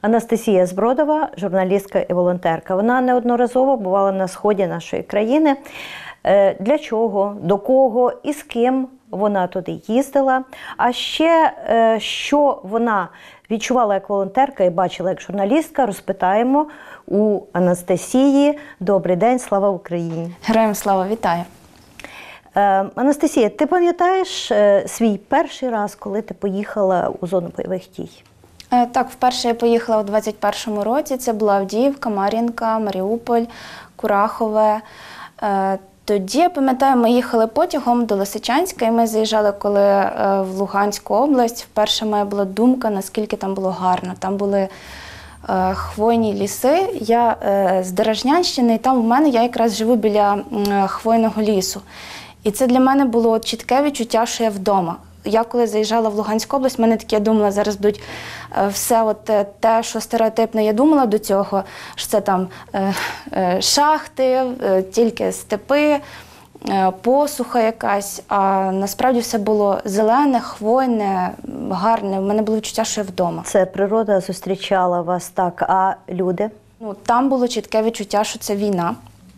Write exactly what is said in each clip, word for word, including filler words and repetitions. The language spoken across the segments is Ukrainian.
Анастасія Збродова, журналістка і волонтерка. Вона неодноразово бувала на сході нашої країни. Для чого, до кого і з ким вона туди їздила. А ще, що вона відчувала як волонтерка і бачила як журналістка, розпитаємо у Анастасії. Добрий день, слава Україні! Героям слава, вітаю! Анастасія, ти пам'ятаєш свій перший раз, коли ти поїхала у зону бойових дій? Так, вперше я поїхала у двадцять першому році. Це була Авдіївка, Мар'їнка, Маріуполь, Курахове. Тоді, я пам'ятаю, ми їхали потягом до Лисичанська, і ми заїжджали, коли в Луганську область. Вперше моя була думка, наскільки там було гарно. Там були хвойні ліси. Я з Деражнянщини, і там у мене, я якраз живу біля хвойного лісу. І це для мене було чітке відчуття, що я вдома. Я коли заїжджала в Луганську область, в мене таке, я думала, зараз будуть все от те, що стереотипно я думала до цього, що це там шахти, тільки степи, посуха якась, а насправді все було зелене, хвойне, гарне. У мене було відчуття, що я вдома. Це природа зустрічала вас так, а люди? Ну, там було чітке відчуття, що це війна.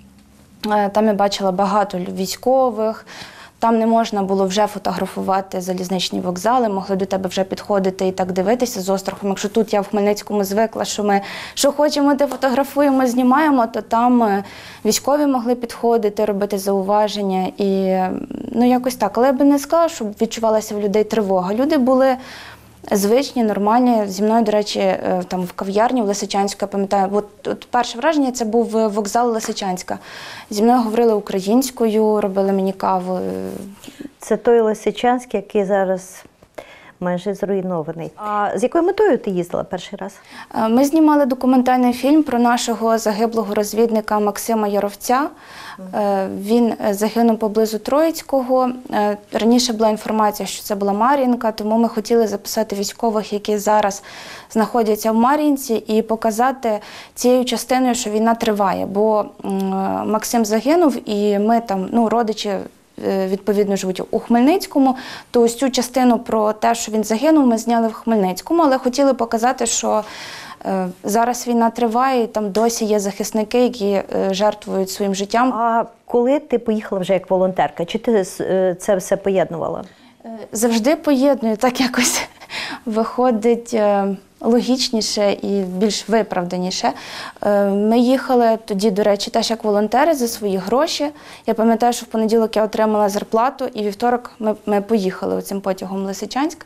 Там я бачила багато військових. Там не можна було вже фотографувати залізничні вокзали, могли до тебе вже підходити і так дивитися з острахом. Якщо тут я в Хмельницькому звикла, що ми що хочемо, те фотографуємо, знімаємо, то там військові могли підходити, робити зауваження. І ну якось так. Але я би не сказала, щоб відчувалася в людей тривога. Люди були звичні, нормальні. Зі мною, до речі, там в кав'ярні в Лисичанську, я пам'ятаю, от, от перше враження це був вокзал Лисичанська. Зі мною говорили українською, робили мені каву. Це той Лисичанський, який зараз майже зруйнований. А з якою метою ти їздила перший раз? Ми знімали документальний фільм про нашого загиблого розвідника Максима Яровця. Він загинув поблизу Троїцького. Раніше була інформація, що це була Мар'їнка, тому ми хотіли записати військових, які зараз знаходяться в Мар'їнці, і показати цією частиною, що війна триває. Бо Максим загинув, і ми там, ну, родичі, відповідно, живуть у Хмельницькому, то ось цю частину про те, що він загинув, ми зняли в Хмельницькому, але хотіли показати, що е, зараз війна триває, і там досі є захисники, які е, жертвують своїм життям. А коли ти поїхала вже як волонтерка, чи ти е, це все поєднувала? Завжди поєдную, так якось виходить е, логічніше і більш виправданіше. Е, ми їхали тоді, до речі, теж як волонтери за свої гроші. Я пам'ятаю, що в понеділок я отримала зарплату, і вівторок ми, ми поїхали цим потягом в Лисичанськ.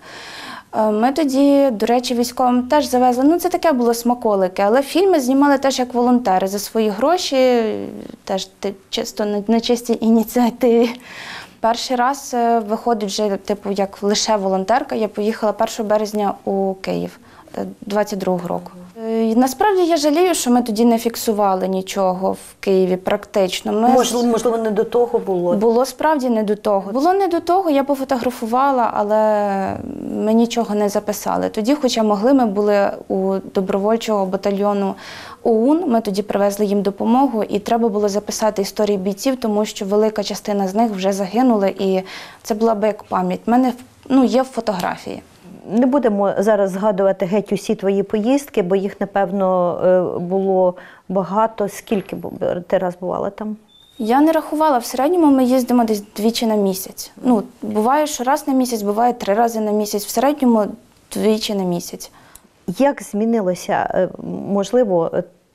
Е, ми тоді, до речі, військовим теж завезли, ну це таке було смаколики, але фільми знімали теж як волонтери за свої гроші, теж чисто на, на чистій ініціативі. Перший раз виходить вже, типу, як лише волонтерка, я поїхала першого березня у Київ двадцять другого року. І насправді я жалію, що ми тоді не фіксували нічого в Києві практично. Ми... Можливо, можливо, не до того було? Було справді не до того. Було не до того, я пофотографувала, але ми нічого не записали. Тоді, хоча могли, ми були у добровольчого батальйону ОУН, ми тоді привезли їм допомогу, і треба було записати історії бійців, тому що велика частина з них вже загинули, і це була би як пам'ять. У мене, ну, є фотографії. Не будемо зараз згадувати геть усі твої поїздки, бо їх, напевно, було багато. Скільки ти раз бувала там? Я не рахувала. В середньому ми їздимо десь двічі на місяць. Ну, буває, що раз на місяць, буває три рази на місяць. В середньому двічі на місяць. Як змінилося, можливо,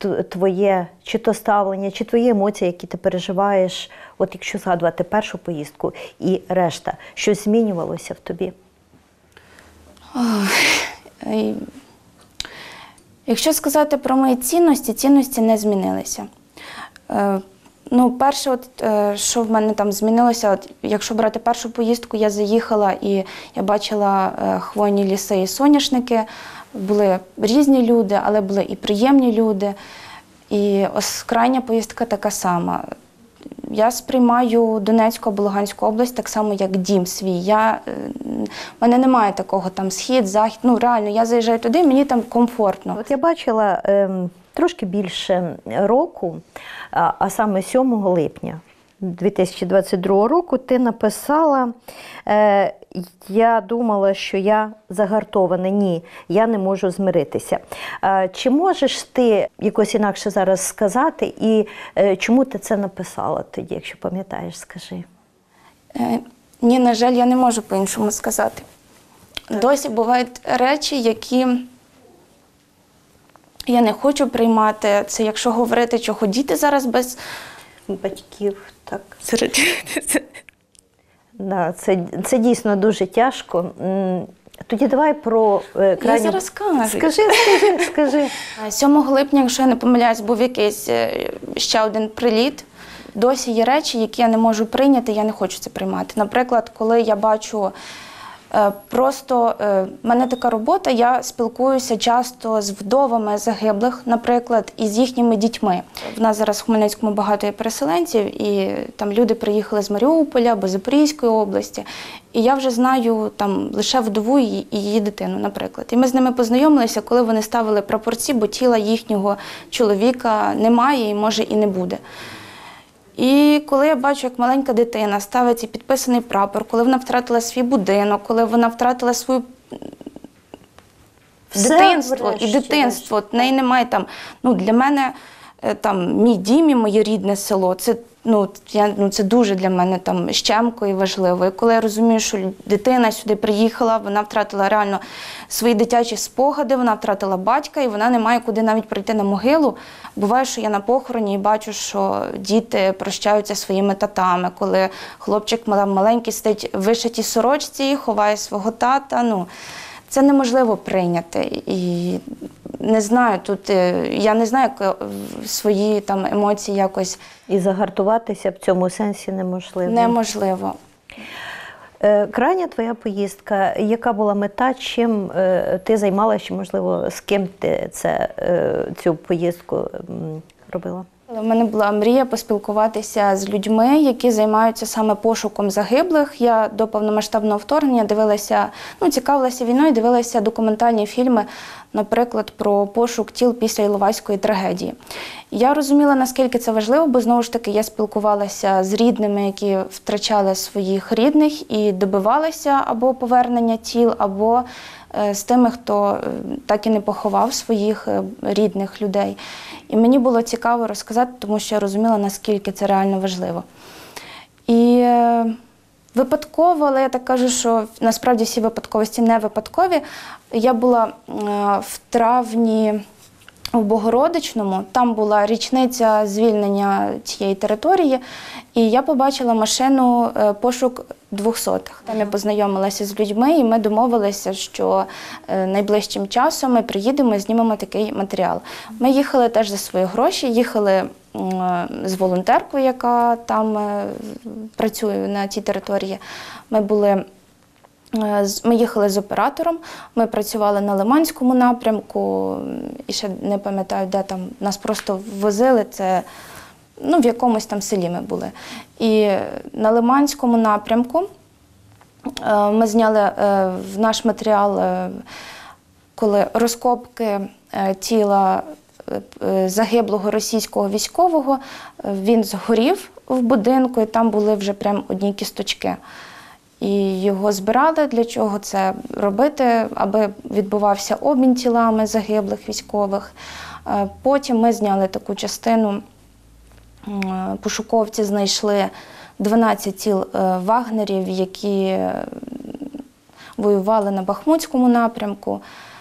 твоє чи то ставлення, чи твої емоції, які ти переживаєш, от якщо згадувати першу поїздку і решта, що змінювалося в тобі? Якщо сказати про мої цінності, цінності не змінилися. Ну, перше, от, що в мене там змінилося, от, якщо брати першу поїздку, я заїхала і я бачила хвойні ліси і соняшники. Були різні люди, але були і приємні люди. І ось крайня поїздка така сама. Я сприймаю Донецьку або Луганську область так само, як дім свій. Я, в мене немає такого там схід, захід. Ну, реально, я заїжджаю туди, мені там комфортно. От я бачила е, трошки більше року, а, а саме сьомого липня дві тисячі двадцять другого року ти написала, е, я думала, що я загартована. Ні, я не можу змиритися. Е, чи можеш ти якось інакше зараз сказати, і е, чому ти це написала тоді, якщо пам'ятаєш, скажи? Е, ні, на жаль, я не можу по-іншому сказати. Так. Досі бувають речі, які я не хочу приймати. Це якщо говорити, чого діти зараз без батьків, так. Зародитися. Да, це, це дійсно дуже тяжко. Тоді давай про е, крайню... Я зараз кажу. Скажи, скажи, скажи. сьомого липня, якщо я не помиляюсь, був якийсь е, ще один приліт. Досі є речі, які я не можу прийняти, я не хочу це приймати. Наприклад, коли я бачу е, просто, е, в мене така робота, я спілкуюся часто з вдовами загиблих, наприклад, і з їхніми дітьми. В нас зараз в Хмельницькому багато є переселенців, і там люди приїхали з Маріуполя або Запорізької області. І я вже знаю там лише вдову і її дитину, наприклад. І ми з ними познайомилися, коли вони ставили прапорці, бо тіла їхнього чоловіка немає і, може, і не буде. І коли я бачу, як маленька дитина ставить цей підписаний прапор, коли вона втратила свій будинок, коли вона втратила свою Все дитинство врешті, і дитинство, врешті. в неї немає там, ну для мене там мій дім і моє рідне село, це, ну, я, ну, це дуже для мене там щемко і важливо. І коли я розумію, що дитина сюди приїхала, вона втратила реально свої дитячі спогади, вона втратила батька, і вона не має куди навіть прийти на могилу. Буває, що я на похороні і бачу, що діти прощаються своїми татами, коли хлопчик маленький сидить в вишитій сорочці, ховає свого тата. Ну, це неможливо прийняти. І не знаю, тут я не знаю, як свої там емоції якось. І загартуватися в цьому сенсі неможливо. Неможливо. Крайня твоя поїздка, яка була мета, чим ти займалася, чи, можливо, з ким ти це, цю поїздку робила? У мене була мрія поспілкуватися з людьми, які займаються саме пошуком загиблих. Я до повномасштабного вторгнення дивилася, ну, цікавилася війною, дивилася документальні фільми, наприклад, про пошук тіл після Іловайської трагедії. Я розуміла, наскільки це важливо, бо, знову ж таки, я спілкувалася з рідними, які втрачали своїх рідних і добивалися або повернення тіл, або з тими, хто так і не поховав своїх рідних людей. І мені було цікаво розказати, тому що я розуміла, наскільки це реально важливо. І випадково, але я так кажу, що насправді всі випадковості не випадкові. Я була в травні в Богородичному, там була річниця звільнення цієї території, і я побачила машину пошук двохсотих. Там я познайомилася з людьми, і ми домовилися, що найближчим часом ми приїдемо і знімемо такий матеріал. Ми їхали теж за свої гроші, їхали з волонтеркою, яка там працює на цій території. Ми були Ми їхали з оператором, ми працювали на Лиманському напрямку, і ще не пам'ятаю, де там, нас просто возили, це, ну, в якомусь там селі ми були. І на Лиманському напрямку ми зняли в наш матеріал, коли розкопки тіла загиблого російського військового, він згорів в будинку, і там були вже прям одні кісточки. І його збирали, для чого це робити, аби відбувався обмін тілами загиблих військових. Потім ми зняли таку частину, пошуковці знайшли дванадцять тіл вагнерів, які воювали на Бахмутському напрямку.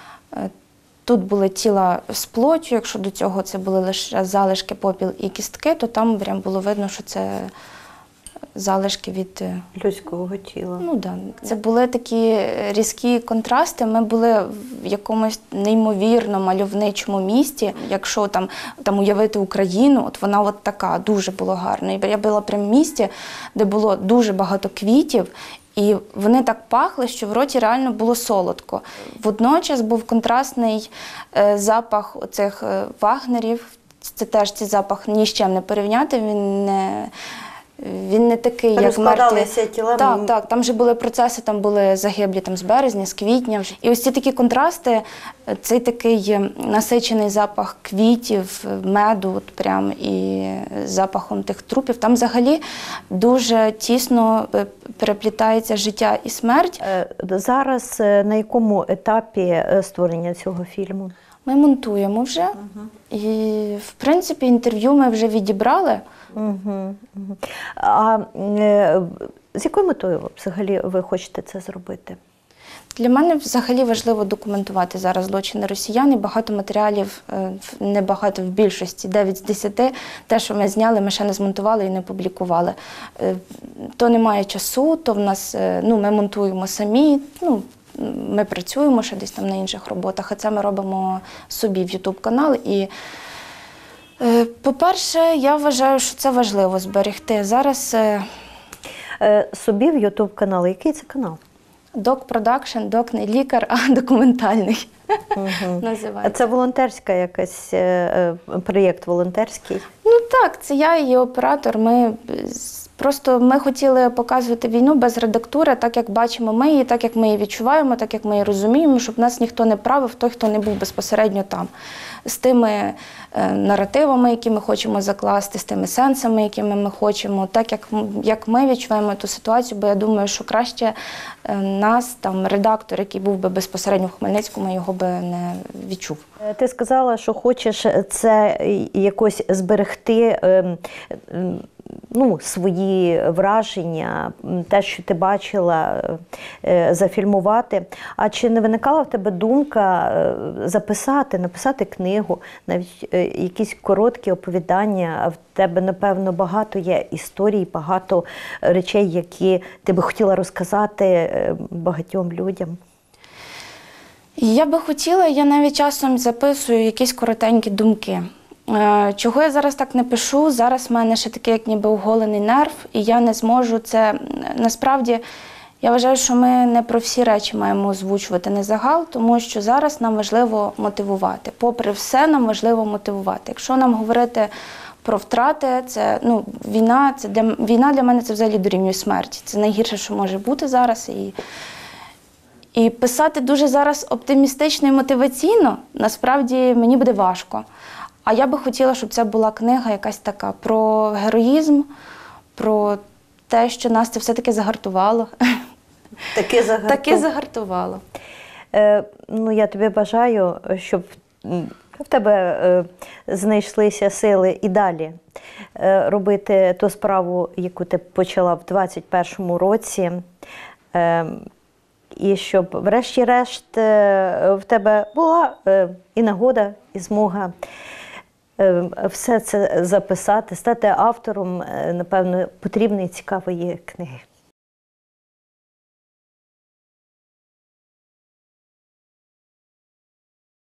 Тут були тіла з плоттю, якщо до цього це були лише залишки, попіл і кістки, то там прям було видно, що це залишки від людського тіла. Ну, да. Це були такі різкі контрасти. Ми були в якомусь неймовірно мальовничому місті. Якщо там, там уявити Україну, от вона от така, дуже було гарно. І я була прямо в місті, де було дуже багато квітів, і вони так пахли, що в роті реально було солодко. Водночас був контрастний е, запах оцих е, вагнерів. Це теж цей запах ні з чим не порівняти, він не... Він не такий, як Розкладалися мертві. тіла. Так, так, там же були процеси, там були загиблі там, з березня, з квітня. вже. І ось ці такі контрасти, цей такий насичений запах квітів, меду, от прям, і запахом тих трупів. Там взагалі дуже тісно переплітається життя і смерть. Е, Зараз е, на якому етапі е, створення цього фільму? Ми монтуємо вже. Угу. І, в принципі, інтерв'ю ми вже відібрали. Угу, угу. А е, з якою метою взагалі ви хочете це зробити? Для мене взагалі важливо документувати зараз злочини росіян. І багато матеріалів, не багато, в більшості, дев'ять з десяти, те, що ми зняли, ми ще не змонтували і не публікували. То немає часу, то в нас, ну, ми монтуємо самі, ну, ми працюємо ще десь там на інших роботах, а це ми робимо собі в ютуб-канал. І, по-перше, я вважаю, що це важливо зберегти. Зараз... Собі в ютуб-канал. Який це канал? Док Продакшн, док не лікар, а документальний. Угу. Називається. Це волонтерська якась, проєкт волонтерський? Ну так, це я і оператор. Ми просто ми хотіли показувати війну без редактури, так як бачимо ми її, так як ми її відчуваємо, так як ми її розуміємо, щоб нас ніхто не правив, той, хто не був безпосередньо там. З тими е, наративами, які ми хочемо закласти, з тими сенсами, якими ми хочемо, так як, як ми відчуваємо ту ситуацію, бо я думаю, що краще е, нас, там, редактор, який був би безпосередньо в Хмельницькому, його би не відчув. Ти сказала, що хочеш це якось зберегти, е, е, ну, свої враження, те, що ти бачила, зафільмувати. А чи не виникала в тебе думка записати, написати книгу, навіть якісь короткі оповідання? В тебе, напевно, багато є історій, багато речей, які ти би хотіла розказати багатьом людям. Я би хотіла, я навіть часом записую якісь коротенькі думки. Чого я зараз так не пишу? Зараз в мене ще такий, як ніби оголений нерв, і я не зможу це... Насправді, я вважаю, що ми не про всі речі маємо озвучувати на загал, тому що зараз нам важливо мотивувати. Попри все, нам важливо мотивувати. Якщо нам говорити про втрати, це, ну, війна, це для, війна для мене це взагалі дорівнює смерті. Це найгірше, що може бути зараз. І, і писати дуже зараз оптимістично і мотиваційно, насправді, мені буде важко. А я би хотіла, щоб це була книга якась така про героїзм, про те, що нас це все-таки загартувало. Таке загартувало. Таке загартувало. Е, ну, я тобі бажаю, щоб в тебе е, знайшлися сили і далі е, робити ту справу, яку ти почала в двадцять першому році. Е, і щоб, врешті-решт, е, в тебе була е, і нагода, і змога все це записати, стати автором, напевно, потрібної, цікавої книги.